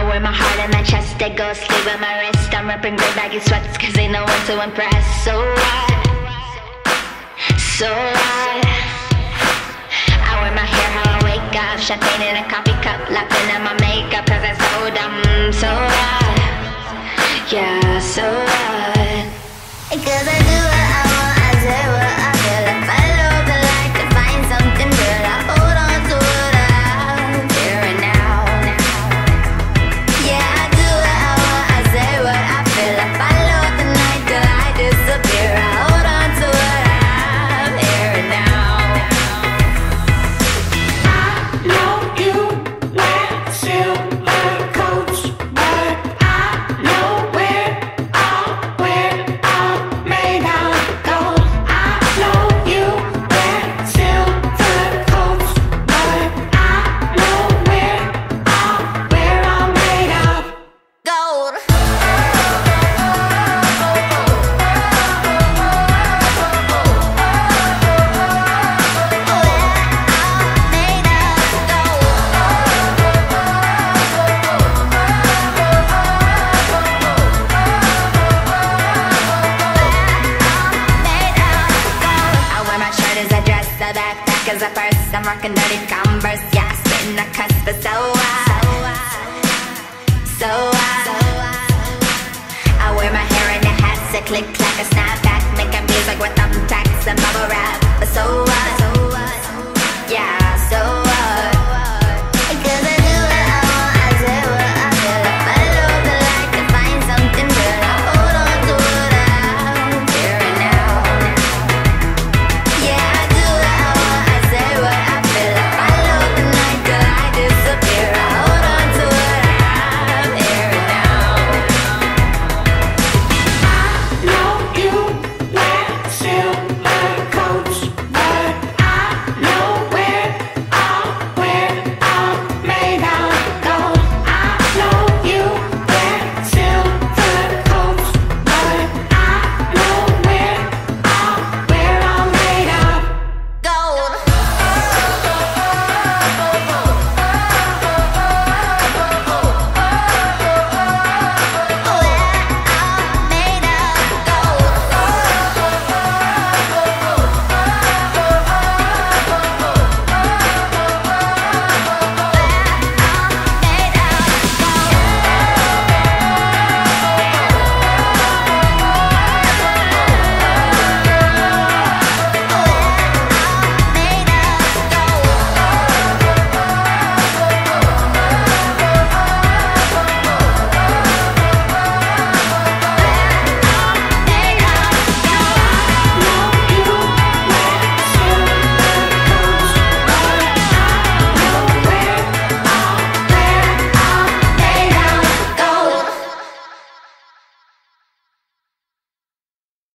I wear my heart on my chest, they go sleep on my wrist. I'm repping great baggy sweats, cause ain't no one to impress. So what? So what? I wear my hair how I wake up, champagne in a coffee cup, laughing at my makeup, cause it's so dumb. So what? Yeah, so what? Cause I do what I want, I say what I feel. I follow the light to find something real. I hold on to what I have here and now. Yeah, I do what I want, I say what I feel. I follow the night till I disappear. I hold on to what I have here and now. I know you wear silver coats, but I know we're all made out of gold. I know you wear silver coats, but I know we're all made of Gold. Cause at first I'm rockin' dirty Converse. Yeah, spittin' a cuss, but so what? So what? I wear my hair in a hat, so click clack, a snapback, making music with thumbtacks and bubble wrap. But so what?